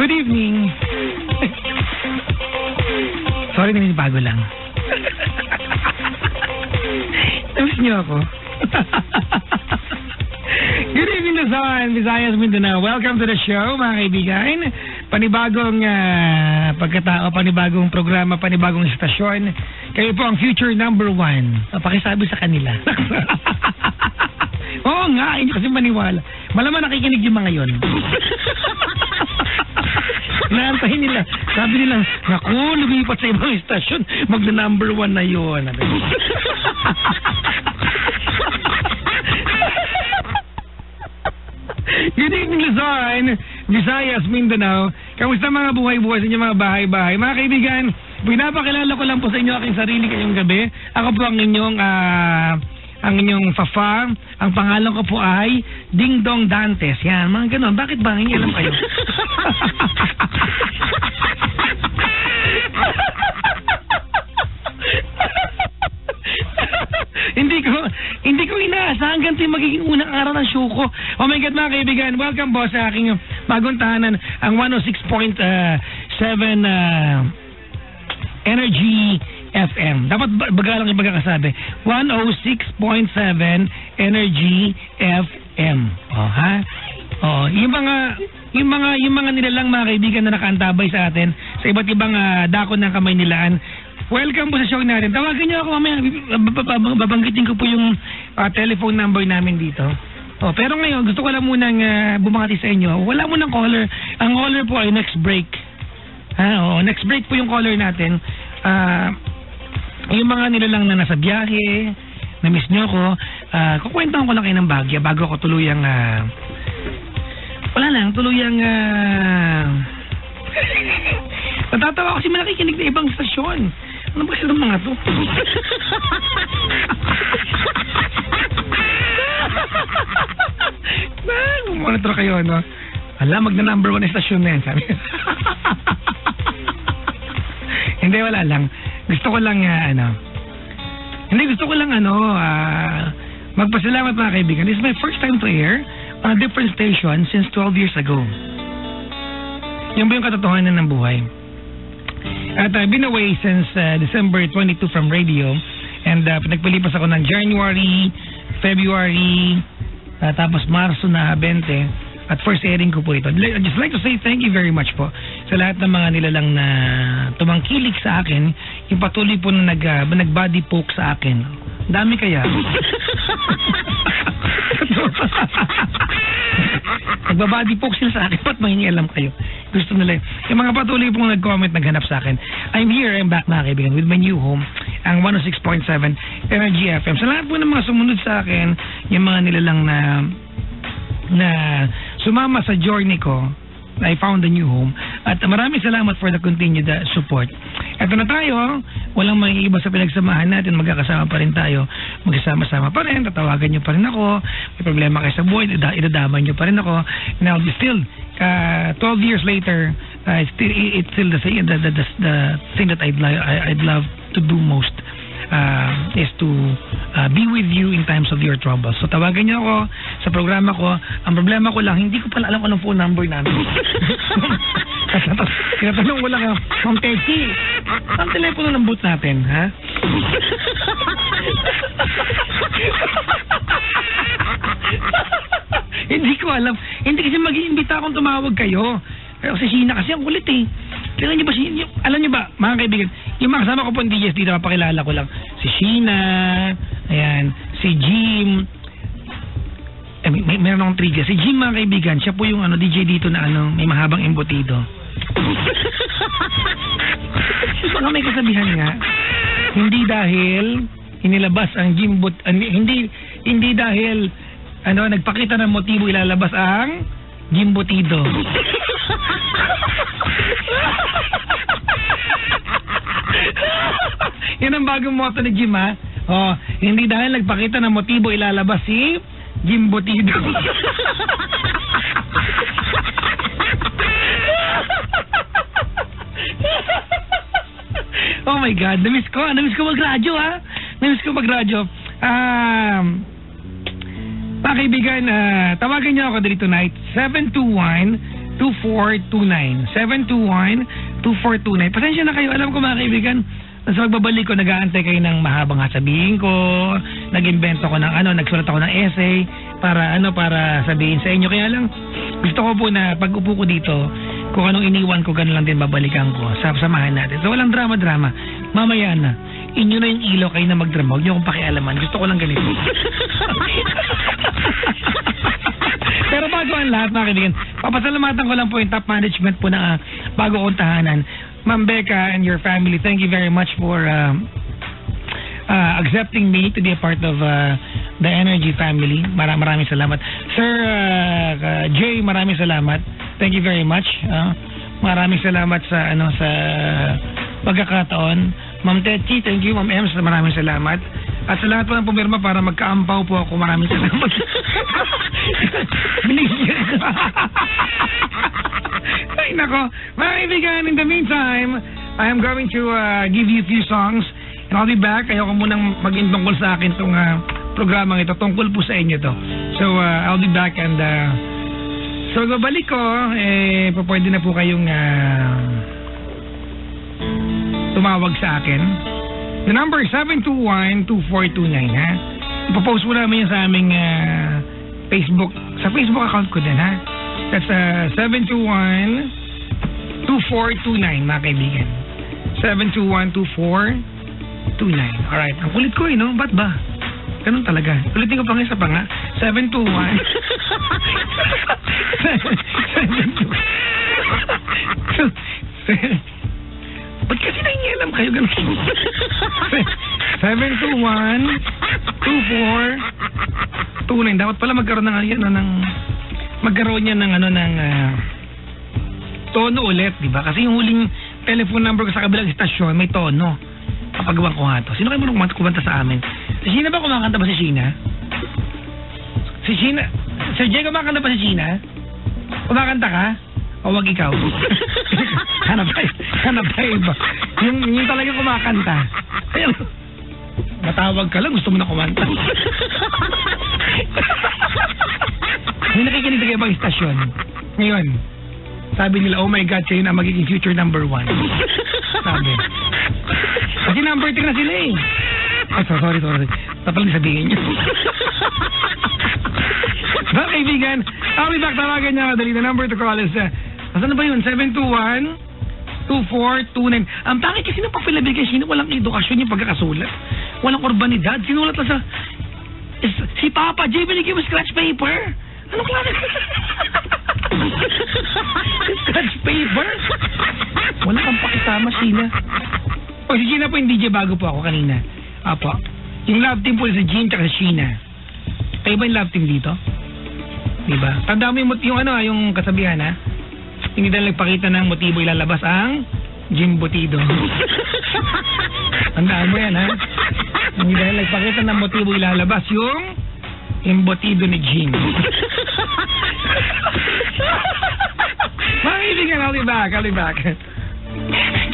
Good evening. Sorry, bago lang. Namiss niyo ako. Good evening, Luzon, Visayas, Mindanao. Welcome to the show, mga kaibigan. Panibagong pagkatao, panibagong programa, panibagong istasyon. Kayo po ang future number 1. Pakisabi sa kanila. Oo nga, hindi kasi maniwala. Malaman nakikinig yung mga yon. Naantahin nila. Sabi nila, naku, lumipat sa ibang istasyon. Magna-number 1 na yun. Good evening, Luzon, Visayas, Mindanao. Kamusta mga buhay-buhay sa inyo, mga bahay-bahay? Mga kaibigan, pinapakilala ko lang po sa inyo aking sarili kayong gabi. Ako po ang inyong Fafa. Ang pangalan ko po ay Ding Dong Dantes. Yan, mga ganon. Bakit ba? Hindi alam kayo. Hindi ko inaasahan ganito yung magiging unang araw ng show ko. Oh my God, mga kaibigan, welcome po sa aking bagong tahanan, ang 106.7 Energy FM. Dapat bagalang yung pagkakasabi. 106.7 Energy FM. Oh, ha? Oh, yung mga nilalang mga kaibigan na nakaantabay sa atin sa iba't ibang dakon ng kamay nilaan. Welcome po sa show natin. Tawagan niyo ako mamaya. Babanggitin ko po yung telephone number namin dito. Oh, pero ngayon, gusto ko lang munang bumangati sa inyo. Wala mo ng caller. Ang caller po ay next break. Next break po yung caller natin. Yung mga nilalang na nasa biyahe, na-miss nyo ako, kukwentuhan ko lang kayo ng bagya bago ako tuluyang natatawa kasi nakikinig na ibang stasyon. Ano ba silang mga to? Monitor kayo, no? Alam, magna-number 1 stasyon na yan, sabi. Hindi, wala lang. Gusto ko lang, magpasalamat mga kaibigan. This is my first time to air on a different station since 12 years ago. Yan ba yung katotohanan ng buhay? At I've been away since December 22 from radio. And nagpalipas ako ng January, February, tapos Marso na 20. At first airing ko po ito. I'd just like to say thank you very much po sa lahat ng mga nilalang na tumangkilik sa akin, yung patuloy po na nag-body poke sa akin. Dami kaya. Nagbabody poke sila sa akin, ba't mahingi alam kayo? Gusto nila. Yung mga patuloy pong nag-comment, naghanap sa akin. I'm back mga kaibigan, with my new home, ang 106.7 Energy FM. Sa lahat po ng mga sumunod sa akin, yung mga nilalang na sumama sa journey ko, I found a new home. At maraming salamat for the continued support. Eto na tayo, walang maiiba sa pinagsamahan natin, magkakasama pa rin tayo, magsasama-sama pa rin, tatawagan nyo pa rin ako, may problema kayo sa buhay, idadaman nyo pa rin ako. Now, still, 12 years later, it's still the thing that I'd love to do most. Is to be with you in times of your troubles. So tawagan niyo ako sa programa ko. Ang problema ko lang, hindi ko pala alam anong phone number namin. Tinatanong ko lang, Ma'am Teki, ang telepono ng booth natin, ha? Hindi ko alam. Hindi kasi mag-iimbita akong tumawag kayo. Pero si Sheena kasi ang kulit eh. Kailan niyo ba alam niyo ba, mga kaibigan, yung mga kasama ko po ng DJs dito, papakilala ko lang. Si Sheena, ayan, si Jim, meron akong trivia. Si Jim, mga kaibigan, siya po yung DJ dito na may mahabang embutido. Baka may kasabihan nga, hindi dahil inilabas ang Jim hindi dahil nagpakita ng motibo ilalabas ang Gemperle. Yan ang bagong motto ni Jim, ha? Hindi dahil nagpakita ng motibo ilalabas si Gemperle. Oh my God, namiss ko mag-radyo, ha? Mga kaibigan, tawagan niyo ako dito tonight, 721-309-98 721-2429. Pasensya na kayo. Alam ko mga kaibigan, sa pagbabalik ko, nag-aantay kayo ng mahabang sabihin ko, nag-invento ko ng nagsulat ako ng essay para sabihin sa inyo. Kaya lang, gusto ko po na pag upo ko dito, kung anong iniwan ko, ganun lang din babalikan ko. Samahan natin. So, walang drama-drama. Mamaya na. Inyo na yung ilaw, kayo na magdrama. Huwag niyo akong pakialaman. Gusto ko lang ganito. Pero bago ang lahat, mga kaibigan, papasalamatan ko lang po yung top management po ng bago kong tahanan. Ma'am Becca and your family, thank you very much for accepting me to be a part of the Energy family. Maraming salamat. Sir Jay, maraming salamat. Thank you very much. Maraming salamat sa sa pagkakataon. Ma'am Tetchi, thank you. Ma'am Ems, maraming salamat. At sa lahat po ng pumirma para magkaampaw po ako, maraming salamat. Ay nako, mga kaibigan, in the meantime, I am going to give you a few songs and I'll be back. Ayoko munang maging tungkol sa akin itong programang ito. Tungkol po sa inyo to. So, I'll be back and so, babalik ko, pwede na po kayong tumawag sa akin. The number is 721-2429, ha? Ipopost mo namin yan sa aming Facebook, sa Facebook account ko din, ha? That's 721-2429, mga kaibigan. 721-2429. Alright, ang kulit ko no? Ba't ba? Ganun talaga. Ulitin ko pang isa pa nga. 721 Ba't kasi nangingialam kayo ganun? 721-2429. Dapat pala magkaroon ng tono ulit, di ba? Kasi yung huling telephone number ko sa kabilang istasyon may tono. Kapagawa ko nga to. Sino kayo mo kumanta sa amin? Si Sheena ba kumakanta ba si Sheena? Si Sheena? Sir Jay, kumakanta ba si Sheena? Kumakanta ka? O wag ikaw? Hanap tayo iba. Yung talaga kumakanta. Ayun. Matawag ka lang, gusto mo na kumanta. May nakikinig na kayo bang istasyon? Ngayon, sabi nila, oh my God, kayo na magiging future number 1. Sabi. Kasi number 3 na sila eh. Oh, sorry. Tapalang sabihin nyo. Well, kaibigan, I'll be back. Tawagan niya. Dali, the number to call is, asan na ba yun? 721-2429. Ang bakit kasi nang papilabigay, sino walang edukasyon yung pagkakasulat? Walang urbanidad. Sinulat lang sa... Si Papa J, binigyan mo scratch paper. Ano klase? Scratch paper? Wala kang pakisama, Sheena. O, si Sheena po yung DJ bago po ako kanina. Apo. Yung love team po si Jean at si Sheena. Kayo ba yung love team dito? Diba? Tanda mo yung kasabihan, ha? Hindi dahil nagpakita ng motibo ilalabas ang Jimbotido. Tandaan mo yan, ha? Hindi dahil nagpakita ng motibo ilalabas yung Imbotido ni Jean. Mga kaibigan, I'll be back.